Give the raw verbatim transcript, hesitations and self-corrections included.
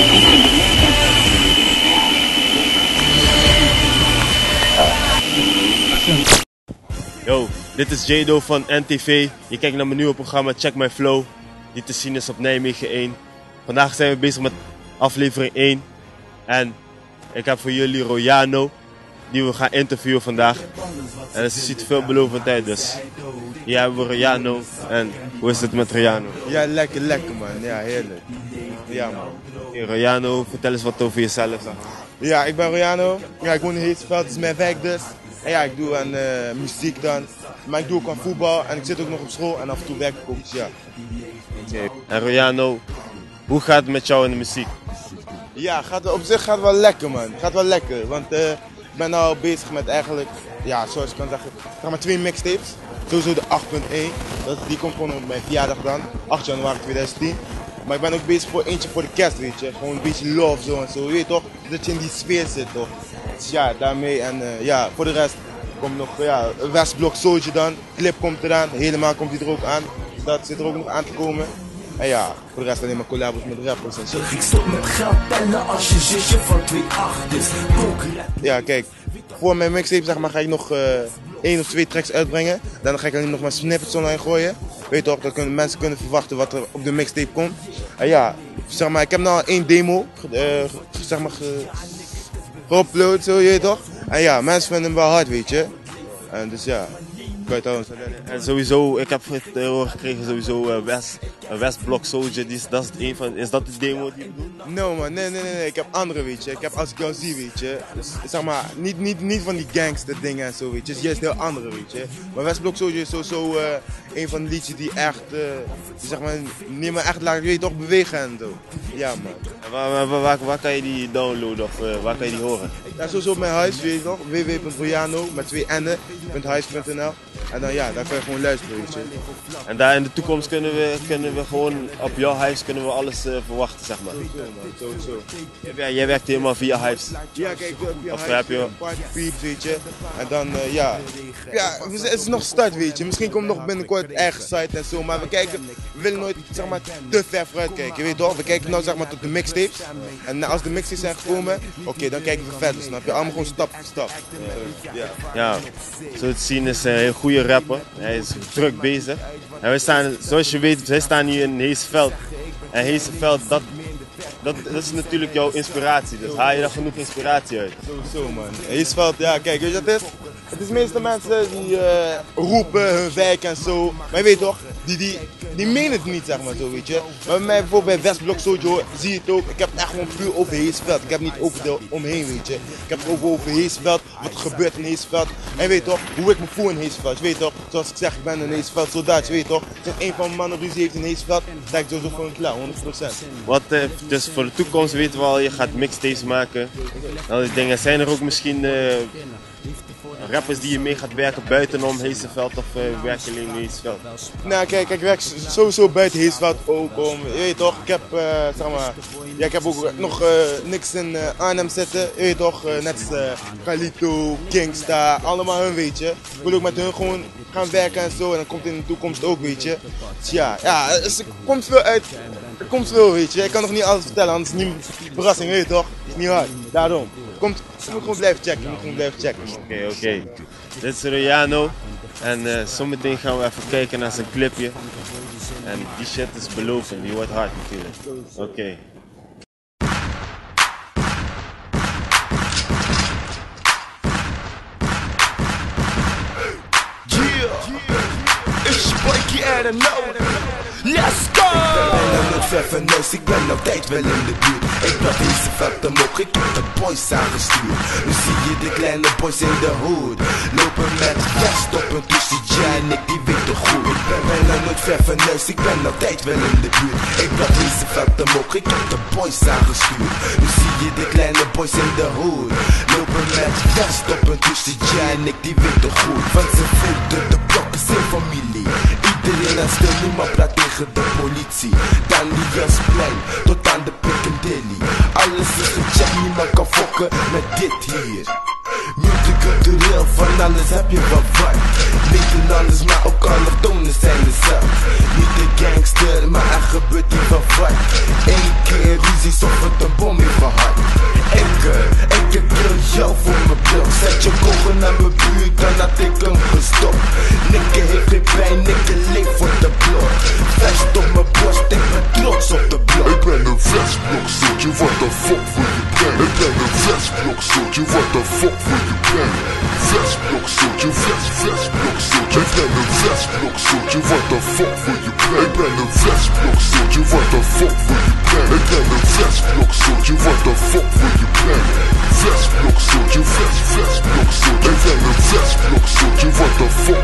Yo, dit is Jado van N T V. Je kijkt naar mijn nieuwe programma Check My Flow, die te zien is op Nijmegen één. Vandaag zijn we bezig met aflevering één. En ik heb voor jullie Royano, die we gaan interviewen vandaag. En het ziet veelbelovend uit, dus hier hebben we Royano. En hoe is het met Royano? Ja, lekker, lekker man. Ja, heerlijk. Ja man. Hey, Royano, vertel eens wat over jezelf. Ja, ik ben Royano. Ja, ik woon in Heesveld, het is mijn wijk dus. En ja, ik doe aan uh, muziek dan. Maar ik doe ook aan voetbal en ik zit ook nog op school en af en toe werk ik ook, dus ja. Okay. En Royano, hoe gaat het met jou in de muziek? Ja, gaat, op zich gaat het wel lekker man. Gaat wel lekker, want uh, ik ben nou bezig met eigenlijk, ja, zoals je kan zeggen, zeg maar twee mixtapes. Sowieso de acht punt één, dat, die komt gewoon op mijn verjaardag dan, acht januari tweeduizend tien. Maar ik ben ook bezig voor eentje voor de kerst, weet je. Gewoon een beetje love zo en zo, je weet toch, dat je in die sfeer zit toch. Dus ja, daarmee en uh, ja, voor de rest komt nog ja, Westblok Soldier dan, clip komt eraan, helemaal komt hij er ook aan. Dus dat zit er ook nog aan te komen. En ja, voor de rest alleen maar collabos met rappers en zo. Ik stop met geld tellen als je zusje van twee acht is. Ja, kijk, voor mijn mixtape zeg maar ga ik nog uh, één of twee tracks uitbrengen. Dan ga ik alleen nog maar snippets online gooien. Weet je toch, dat kunnen, mensen kunnen verwachten wat er op de mixtape komt. En ja, zeg maar, ik heb nou één demo, uh, zeg maar, ge, geüpload, zo, je weet toch. En ja, mensen vinden hem wel hard, weet je. En dus ja. En sowieso, ik heb het horen gekregen, sowieso uh, West, uh, Westblok Soldier, die is, dat is, het een van, is dat de demo die je bedoelt? No man, nee, nee, nee, nee, ik heb andere, weet je. Ik heb als ik jou zie, weet je. Dus, zeg maar, niet, niet, niet van die gangster dingen en zo, weet je. Het is juist heel andere, weet je. Maar Westblok Soldier is sowieso uh, een van de liedjes die echt, uh, die, zeg maar, niet meer echt laat, weet je toch, bewegen en zo. Ja man. En waar, waar, waar, waar kan je die downloaden of uh, waar kan je die horen? Ja, sowieso op mijn huis, weet je toch. w w w punt royano met twee n'en, .huis punt n l. En dan ja, daar kun je gewoon luisteren, weet je. En daar in de toekomst kunnen we, kunnen we gewoon op jouw huis kunnen we alles uh, verwachten, zeg maar. Sowieso. Ja, jij werkt helemaal via huis. Ja, kijk, ik doe via of huis, heb je... party peeps, weet je. En dan, uh, ja. Ja, het is nog start, weet je. Misschien komt nog binnenkort eigen site en zo. Maar we kijken, we willen nooit, zeg maar, te ver vooruit kijken, je weet toch. We kijken nou, zeg maar, tot de mixtapes. En als de mixtapes zijn gekomen, oké, okay, dan kijken we verder, snap je. Allemaal gewoon stap voor stap. Ja, ja. Zo te zien is een heel goede rapper. Hij is druk bezig. En we staan, zoals je weet, wij staan hier in Heesveld. En Heesveld, dat, dat, dat is natuurlijk jouw inspiratie. Dus haal je daar genoeg inspiratie uit? Sowieso man. Heesveld, ja kijk, weet je wat het is? Het is meestal mensen die uh, roepen hun wijk en zo. Maar je weet toch, die, die, die menen het niet, zeg maar zo, weet je. Maar bij mij bijvoorbeeld bij Westblok Soldier zie je het ook. Ik heb het echt gewoon puur over Heesveld. Ik heb het niet over de omheen, weet je. Ik heb het ook over Heesveld, wat er gebeurt in Heesveld. En je weet toch, hoe ik me voel in Heesveld. Je weet toch, zoals ik zeg, ik ben een Heesveld soldaat, je weet toch. Als een van mijn mannen ruzie heeft in Heesveld, dan denk ik sowieso voor een klaar, honderd procent. Wat, uh, dus voor de toekomst weten we al, je gaat mixtapes maken. Al die dingen. Zijn er ook misschien... Uh, rappers die je mee gaat werken buitenom Heesveld of uh, werk je alleen in Heesveld? Nou kijk, ik werk sowieso buiten Heesveld ook om, je weet toch, ik heb, uh, zeg maar, ja, ik heb ook nog uh, niks in uh, Arnhem zitten, je weet toch, uh, net als uh, Galito, Kingsta, allemaal hun, weet je. Ik wil ook met hun gewoon gaan werken en zo en dat komt in de toekomst ook, weet je. Dus ja, ja, dus er komt veel uit, er komt veel, weet je. Ik kan nog niet alles vertellen, anders is het niet verrassing, weet je toch, het is niet hard, daarom. Komt, je moet gewoon blijven checken, je moet gewoon blijven checken. Oké, okay, oké. Okay. Dit is Royano en uh, zometeen gaan we even kijken naar zijn clipje. En die shit is belovend, die wordt hard natuurlijk. Oké. Okay. Yeah, it's your boy Kiana No. Let's go! Ik ben nooit ver van neus, ik ben altijd wel in de buurt. Ik bracht deze vet hem op, ik heb de boys aangestuurd. Nu zie je de kleine boys in de hood lopen met vest op een tussie, ja en ik die weet het goed. Ik ben bijna nooit ver van neus, ik ben altijd wel in de buurt. Ik bracht deze vet hem op, ik heb de boys aangestuurd. Nu zie je de kleine boys in de hood lopen met vest op een tussie, ja en ik die weet het goed. Want ze voelden de blokken zijn familie. Iedereen aan stil, niemand praat tegen de politie. Dan die Jansplein tot aan de Piccadilly. Alles is gecheckt, niemand kan fokken met dit hier. Multicultureel, van alles heb je wat wat. Nederlanders, maar ook allochtonen zijn er zat. Niet de gangster, maar er gebeurt hier wat wat. Eén keer ruzie, of het een heb geen pijn, ik leef voor de blok. Vest op mijn borst, ik ben trots op de blok. Ik ben een Westblok soldier, wat de fuck wil je brengen? Ik ben een Westblok soldier, wat de fuck wil je brengen? Westblok soldier, West, Westblok soldier. Ik ben een Westblok soldier, wat de fuck wil je brengen? Ik ben een Westblok soldier, wat de fuck wil je brengen? Ik ben een Westblok soldier, wat de fuck wil je brengen? Westblok soldier, West, Westblok soldier. Ik ben een Westblok soldier, wat de fuck